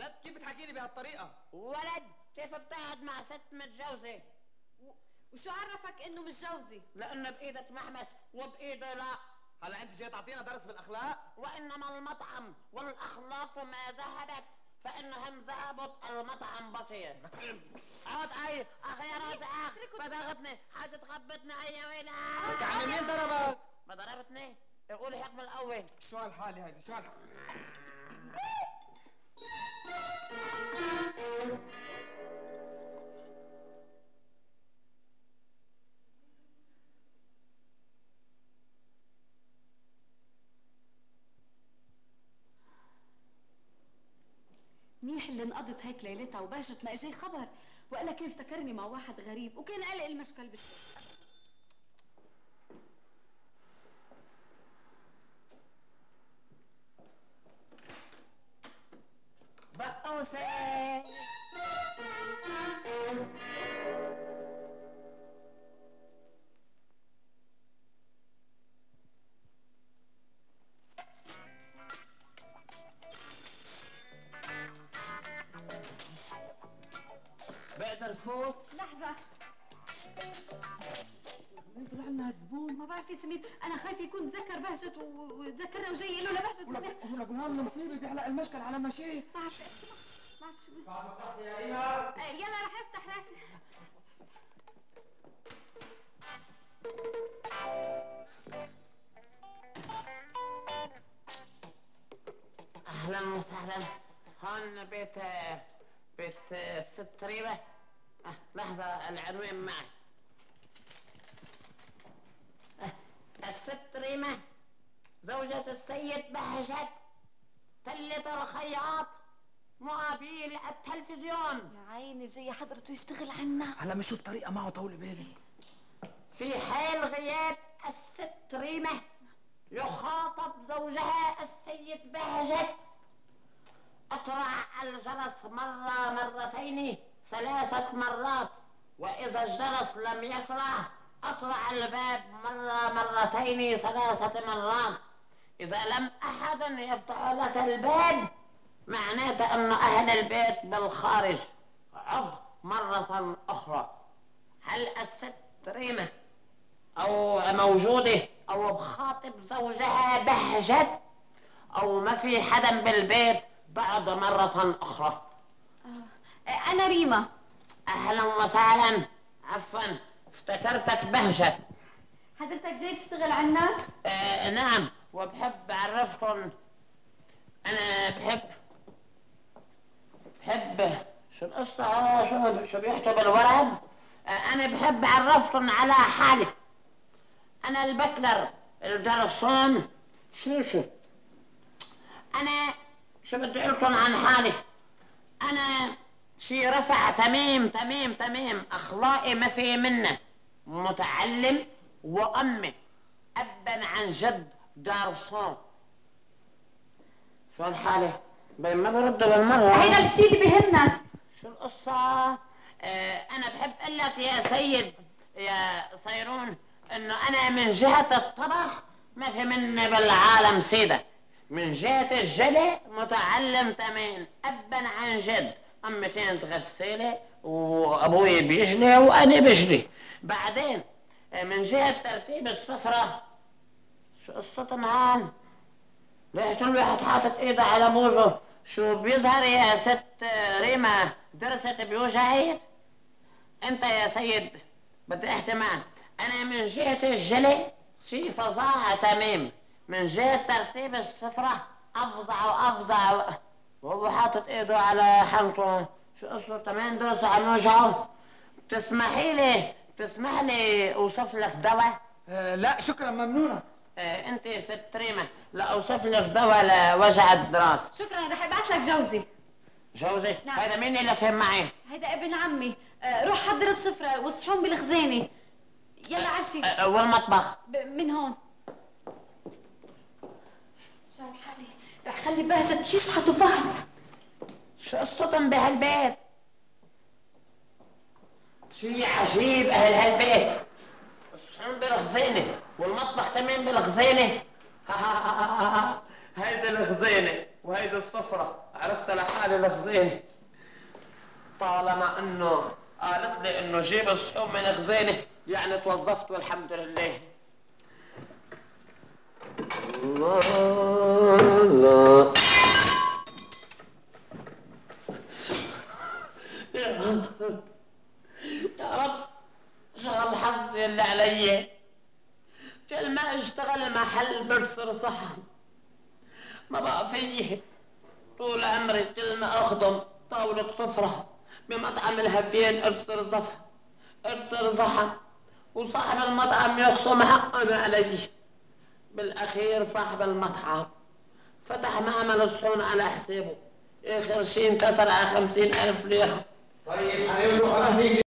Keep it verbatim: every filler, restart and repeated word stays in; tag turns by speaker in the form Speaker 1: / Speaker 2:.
Speaker 1: ولد كيف بتحكي لي بهالطريقة؟
Speaker 2: ولد كيف بتقعد مع ست متجوزة؟
Speaker 3: وشو عرفك انه متجوزي؟
Speaker 2: لانه بايدك محمس وبايده لا.
Speaker 1: هلا انت جاي تعطينا درس بالاخلاق؟
Speaker 2: وانما المطعم والاخلاق ما ذهبت فانهم ذهبت المطعم بطير. عود اي اخي يا رازق بدغتني حاجة تخبطني اي ويلة.
Speaker 1: لك عمي مين ضربك؟
Speaker 2: ما ضربتني؟ يقول هيك من الاول.
Speaker 1: شو هالحالة هيدي؟ شو هالحالة؟
Speaker 3: منيح اللي انقضت هيك ليلتها وباشت ما اجي خبر، وقال كيف افتكرني مع واحد غريب وكان قلق المشكل بالسر.
Speaker 2: بقوسة بقدر فوت؟
Speaker 3: لحظة،
Speaker 1: مين طلع لنا الزبون؟
Speaker 3: ما بعرف يا سمير، أنا خايفة يكون تذكر بهجت وتذكرنا وجاي يقول له لبهجت.
Speaker 1: ولك هون مصيبة بيحلق المشكل على مشيه.
Speaker 3: ما بعرف ما بعرف شو
Speaker 1: بعد ما فتحت يا ريما.
Speaker 3: يلا رح افتح رح
Speaker 2: اهلا وسهلا. هون بيت بيت الست ريمة. أه لحظة العنوان معي. أه الست ريمة زوجة السيد بهجت تلة الخياط مقابل التلفزيون.
Speaker 3: يا عيني جاي حضرته يشتغل عنا.
Speaker 1: هلا بنشوف طريقة معه طول بالي.
Speaker 2: في حال غياب الست ريمة يخاطب زوجها السيد بهجت. اقرع الجرس مرة مرتين ثلاثة مرات، وإذا الجرس لم يقرع اقرع الباب مرة مرتين ثلاثة مرات. إذا لم أحد يفتح لك الباب معناته أن أهل البيت بالخارج. عد مرة أخرى. هل الست ريمة أو موجودة أو بخاطب زوجها بهجت أو ما في حدا بالبيت؟ بعد مرة أخرى.
Speaker 3: آه. أنا ريما.
Speaker 2: أهلا وسهلا. عفوا افتكرتك بهجت.
Speaker 3: حضرتك جاي تشتغل عنا؟
Speaker 2: آه نعم، وبحب أعرفكم. أنا بحب بحب شو القصة؟ شو شو بيحكوا بالورد؟ آه أنا بحب أعرفكم على حالي. أنا البكلر الجرسون شوشو. أنا شو بدي أقولكم عن حالي؟ أنا شي رفع تميم تميم تميم، أخلاقي ما في منه، متعلم وأمي أبا عن جد جارسون. شو الحالة؟ ما برد بالمرة.
Speaker 3: هيدا الشيء اللي بيهمنا.
Speaker 2: شو القصة؟ آه أنا بحب أقول لك يا سيد يا صيرون إنه أنا من جهة الطبخ ما في مني بالعالم سيدة. من جهة الجلي متعلم تمام أبا عن جد. أمي كانت غسالة وأبوي بيجلي وأنا بجلي. بعدين من جهة ترتيب السفرة شو قصتنا هون؟ ليش الواحد حاطط ايده على موزه؟ شو بيظهر يا ست ريما درست بوجعي؟ انت يا سيد بدي احتمال. انا من جهة الجلي شي فظاعة تمام. من جهة ترتيب السفرة افظع وافظع. وهو حاطط ايده على حنطه. شو قصته كمان درس عن وجعه؟ تسمحي لي تسمح لي اوصف لك دواء؟
Speaker 1: آه لا شكرا ممنونة.
Speaker 2: آه انت ست ريمة لا اوصف لك دواء لوجع الدراس.
Speaker 3: شكرا، رح ابعث لك جوزي.
Speaker 2: جوزي؟
Speaker 3: نعم.
Speaker 2: هذا مين اللي فهم معي؟
Speaker 3: هيدا ابن عمي. آه روح حضر السفرة والصحون بالخزانة. يلا عشي.
Speaker 2: آه والمطبخ؟
Speaker 3: من هون. شو هالحالة؟ رح خلي بهجت يصحى تفهم.
Speaker 2: شو قصتهم بهالبيت؟ شي عجيب اهل هالبيت. الصحون بالخزانة والمطبخ كمان بالخزانة. هيدي الخزانة وهيدي السفرة عرفت لحالي لخزيني. طالما انه قالت لي انه جيب الصحون من خزينه يعني توظفت والحمد لله. الله الله يا رب يا رب شغل حظي اللي علي. كل ما اشتغل محل برسر صحن ما بقى فيه. طول عمري كل ما اخدم طاولة سفرة بمطعم الهفين ارسل صفحة ارسل صحن وصاحب المطعم يخصم حقنا علي. بالاخير صاحب المطعم فتح معمل الصحون على حسابه. اخر شي انكسر على خمسين الف ليرة.
Speaker 1: طيب هنروح